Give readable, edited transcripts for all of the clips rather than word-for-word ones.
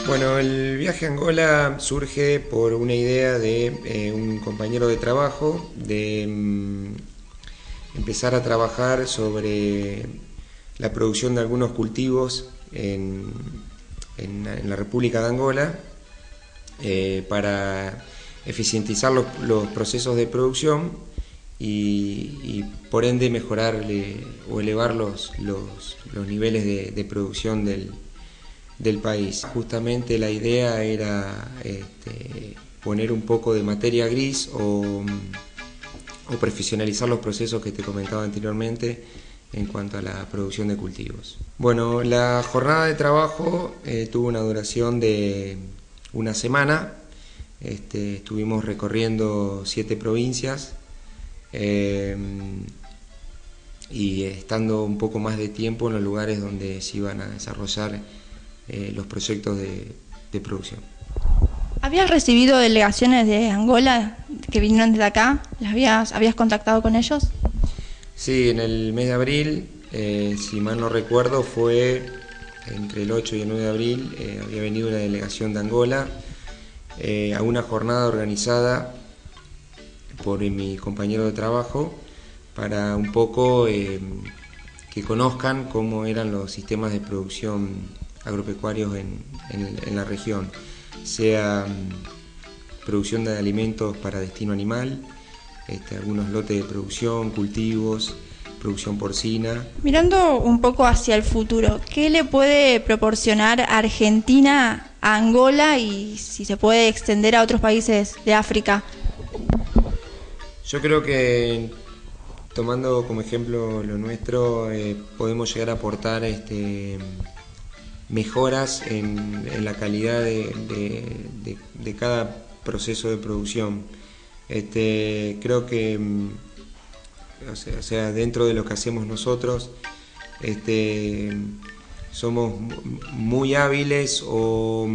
Bueno, el viaje a Angola surge por una idea de un compañero de trabajo de empezar a trabajar sobre la producción de algunos cultivos en la República de Angola para eficientizar los procesos de producción y por ende mejorar o elevar los niveles de producción del país. Justamente la idea era poner un poco de materia gris o profesionalizar los procesos que te comentaba anteriormente en cuanto a la producción de cultivos. Bueno, la jornada de trabajo tuvo una duración de una semana. Estuvimos recorriendo 7 provincias y estando un poco más de tiempo en los lugares donde se iban a desarrollar los proyectos de producción. ¿Habías recibido delegaciones de Angola que vinieron desde acá? ¿Habías contactado con ellos? Sí, en el mes de abril, si mal no recuerdo, fue entre el 8 y el 9 de abril, había venido una delegación de Angola a una jornada organizada por mi compañero de trabajo para un poco que conozcan cómo eran los sistemas de producción agropecuarios en la región, sea producción de alimentos para destino animal, algunos lotes de producción, cultivos, producción porcina. Mirando un poco hacia el futuro, ¿qué le puede proporcionar Argentina a Angola y si se puede extender a otros países de África? Yo creo que tomando como ejemplo lo nuestro, podemos llegar a aportar mejoras en la calidad de cada proceso de producción. Creo que o sea, dentro de lo que hacemos nosotros, somos muy hábiles o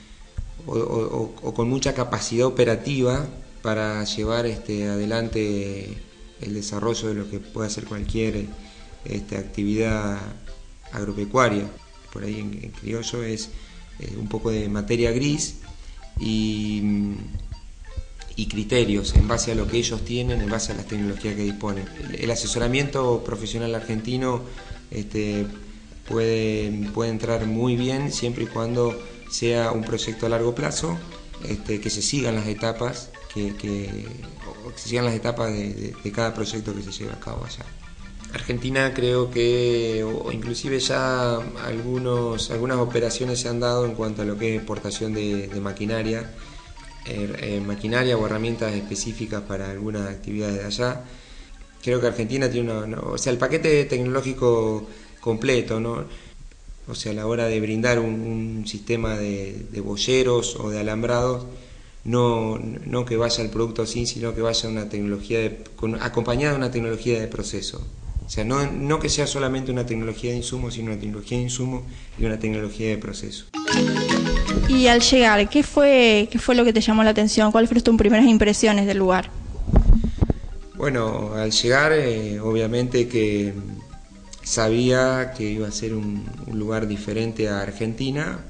con mucha capacidad operativa para llevar adelante el desarrollo de lo que pueda ser cualquier actividad agropecuaria. Por ahí en criollo es un poco de materia gris y criterios en base a lo que ellos tienen, en base a las tecnologías que disponen. El asesoramiento profesional argentino puede entrar muy bien siempre y cuando sea un proyecto a largo plazo, que se sigan las etapas, que se sigan las etapas de cada proyecto que se lleva a cabo allá. Argentina creo que, o inclusive ya algunas operaciones se han dado en cuanto a lo que es exportación de maquinaria, maquinaria o herramientas específicas para algunas actividades de allá. Creo que Argentina tiene o sea, el paquete tecnológico completo, ¿no? O sea, a la hora de brindar un sistema de boyeros o de alambrados, no que vaya el producto así, sino que vaya una tecnología acompañada de una tecnología de proceso. O sea, no que sea solamente una tecnología de insumo, sino una tecnología de insumo y una tecnología de proceso. Y al llegar, ¿qué fue lo que te llamó la atención? ¿Cuáles fueron tus primeras impresiones del lugar? Bueno, al llegar, obviamente que sabía que iba a ser un lugar diferente a Argentina,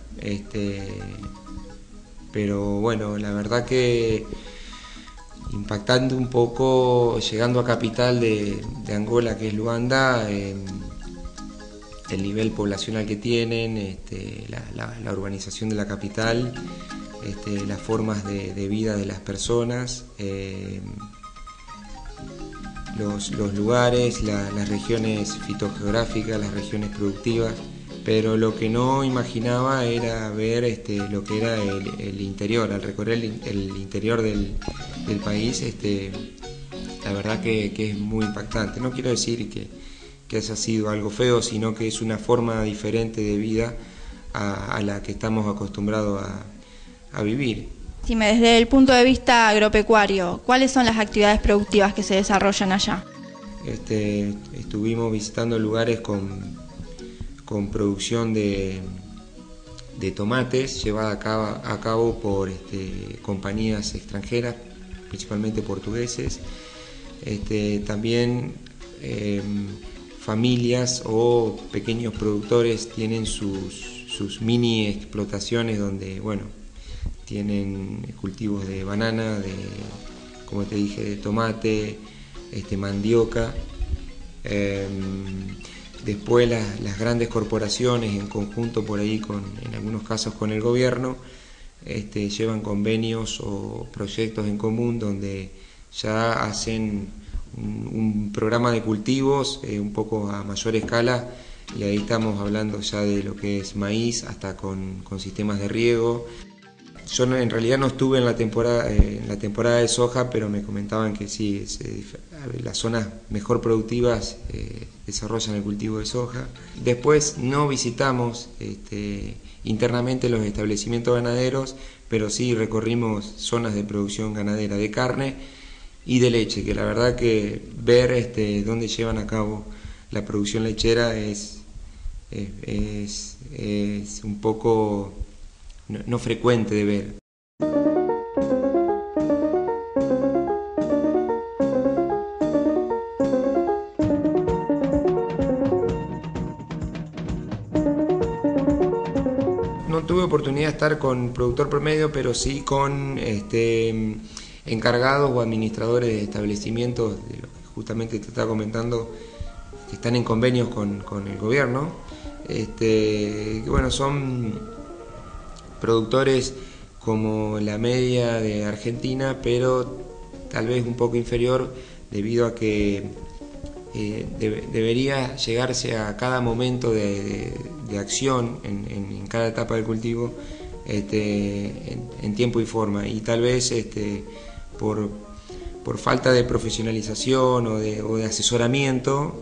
pero bueno, la verdad que impactando un poco, llegando a capital de Angola, que es Luanda, el nivel poblacional que tienen, la urbanización de la capital, las formas de vida de las personas, los lugares, las regiones fitogeográficas, las regiones productivas, pero lo que no imaginaba era ver lo que era el interior. Al recorrer el interior del país, la verdad que es muy impactante. No quiero decir que haya sido algo feo, sino que es una forma diferente de vida a la que estamos acostumbrados a vivir. Dime, desde el punto de vista agropecuario, ¿cuáles son las actividades productivas que se desarrollan allá? Estuvimos visitando lugares con producción de tomates llevada a cabo por compañías extranjeras, principalmente portugueses. También familias o pequeños productores tienen sus sus mini explotaciones donde, bueno, tienen cultivos de banana, de, como te dije, de tomate, mandioca. Después las grandes corporaciones en conjunto por ahí, en algunos casos con el gobierno, llevan convenios o proyectos en común donde ya hacen un programa de cultivos un poco a mayor escala, y ahí estamos hablando ya de lo que es maíz hasta con sistemas de riego. Yo en realidad no estuve en la temporada de soja, pero me comentaban que sí, las zonas mejor productivas desarrollan el cultivo de soja. Después no visitamos internamente los establecimientos ganaderos, pero sí recorrimos zonas de producción ganadera de carne y de leche, que la verdad que ver dónde llevan a cabo la producción lechera es un poco no frecuente de ver. No tuve oportunidad de estar con productor promedio, pero sí con encargados o administradores de establecimientos, de lo que justamente te estaba comentando, que están en convenios con el gobierno, que bueno, son productores como la media de Argentina, pero tal vez un poco inferior, debido a que debería llegarse a cada momento de acción en cada etapa del cultivo en tiempo y forma, y tal vez por falta de profesionalización o de asesoramiento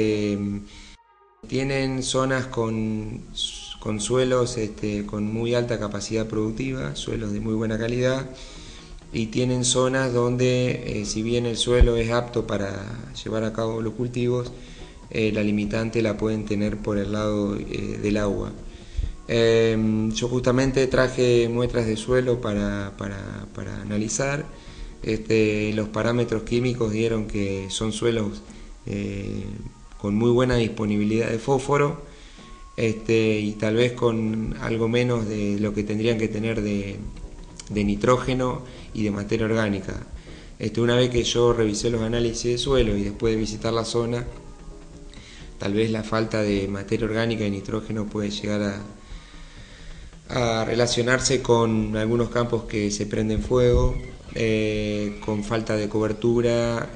tienen zonas con suelos con muy alta capacidad productiva, suelos de muy buena calidad, y tienen zonas donde si bien el suelo es apto para llevar a cabo los cultivos, la limitante la pueden tener por el lado del agua. Yo justamente traje muestras de suelo para analizar. Los parámetros químicos dieron que son suelos con muy buena disponibilidad de fósforo, y tal vez con algo menos de lo que tendrían que tener de nitrógeno y de materia orgánica. Una vez que yo revisé los análisis de suelo y después de visitar la zona, tal vez la falta de materia orgánica y nitrógeno puede llegar a relacionarse con algunos campos que se prenden fuego, con falta de cobertura,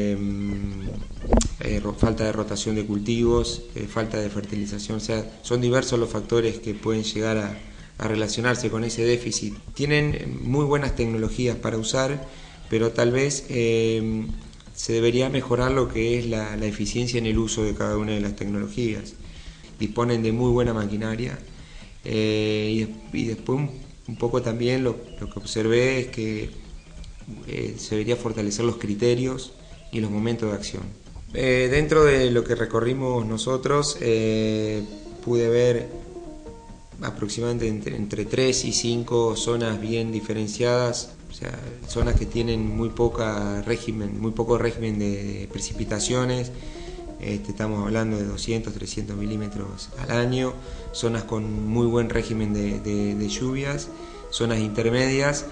falta de rotación de cultivos, falta de fertilización. O sea, son diversos los factores que pueden llegar a relacionarse con ese déficit. Tienen muy buenas tecnologías para usar, pero tal vez se debería mejorar lo que es la eficiencia en el uso de cada una de las tecnologías. Disponen de muy buena maquinaria, y después un poco también lo que observé es que se debería fortalecer los criterios y los momentos de acción. Dentro de lo que recorrimos nosotros, pude ver aproximadamente entre 3 y 5 zonas bien diferenciadas, o sea, zonas que tienen muy poco régimen de precipitaciones. Estamos hablando de 200, 300 milímetros al año, zonas con muy buen régimen de lluvias, zonas intermedias.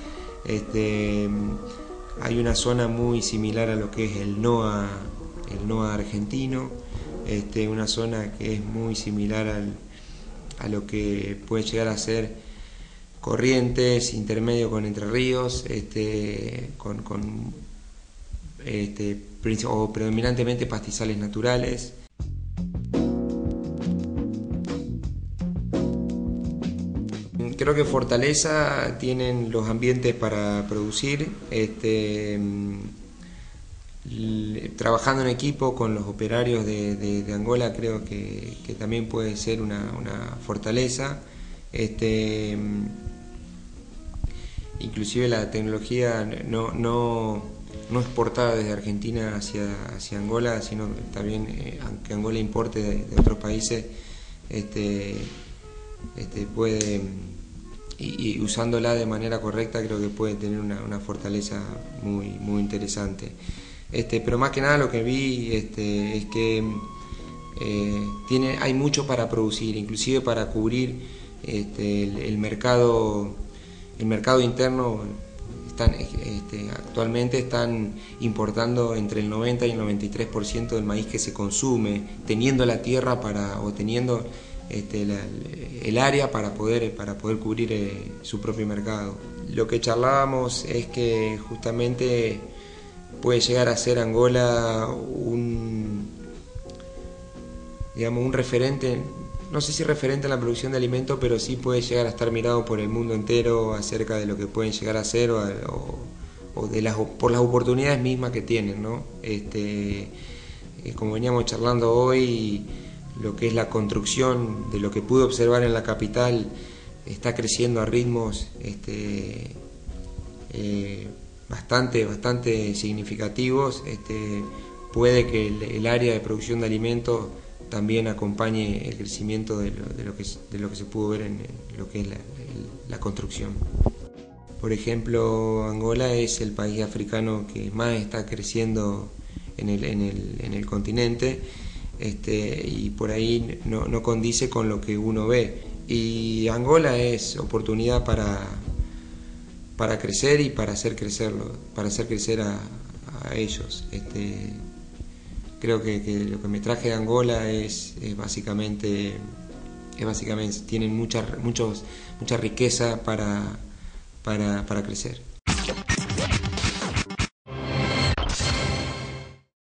Hay una zona muy similar a lo que es el NOA argentino, una zona que es muy similar a lo que puede llegar a ser Corrientes, intermedio con Entre Ríos, o predominantemente pastizales naturales. Creo que Fortaleza tienen los ambientes para producir, trabajando en equipo con los operarios de Angola, creo que también puede ser una fortaleza. Inclusive la tecnología no exportada desde Argentina hacia Angola, sino también, aunque Angola importe de otros países, puede, y usándola de manera correcta, creo que puede tener una fortaleza muy interesante. Pero más que nada lo que vi es que hay mucho para producir, inclusive para cubrir el mercado interno. Actualmente están importando entre el 90 y el 93% del maíz que se consume, teniendo la tierra o teniendo el área para poder cubrir su propio mercado. Lo que charlábamos es que justamente puede llegar a ser Angola un referente, no sé si referente en la producción de alimentos, pero sí puede llegar a estar mirado por el mundo entero acerca de lo que pueden llegar a hacer por las oportunidades mismas que tienen, ¿no? Como veníamos charlando hoy, lo que es la construcción, de lo que pude observar en la capital, está creciendo a ritmos bastante significativos. Puede que el área de producción de alimentos también acompañe el crecimiento de lo que se pudo ver en lo que es la construcción. Por ejemplo, Angola es el país africano que más está creciendo en el continente, y por ahí no condice con lo que uno ve. Y Angola es oportunidad para crecer y para hacer crecer a ellos. Creo que lo que me traje de Angola es básicamente tienen mucha riqueza para crecer.